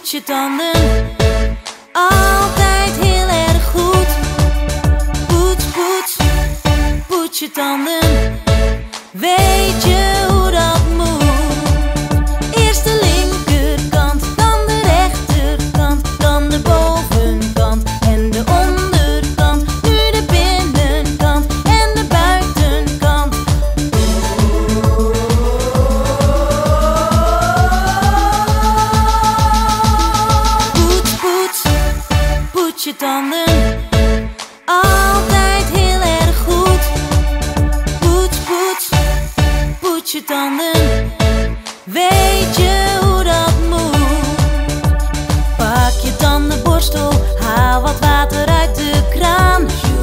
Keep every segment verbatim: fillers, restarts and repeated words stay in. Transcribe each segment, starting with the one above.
Poets je tanden altijd heel erg goed. Poets, poets, poets je tanden. Weet je hoe dat moet? Eerst de linkerkant, dan de rechterkant, dan de bovenkant en de onderkant. Nu de binnenkant en de buitenkant. Poets, poets, poets je tanden altijd heel erg goed. Poets, poets, poets je tanden. Weet je hoe dat moet? Pak je tandenborstel, haal wat water uit de kraan.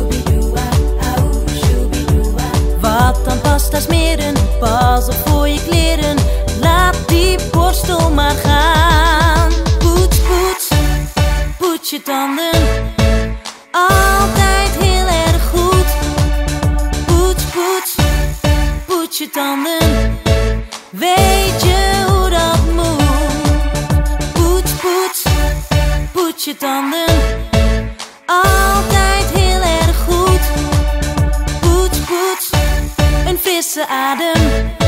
Wat dan pasta smeren, pas op voor je kleren. Laat die borstel maar gaan. Poets, poets, poets je tanden altijd heel erg goed. Poets, poets, poets je tanden. Weet je hoe dat moet? Poets, poets, poets je tanden altijd heel erg goed. Poets, poets, een frisse adem.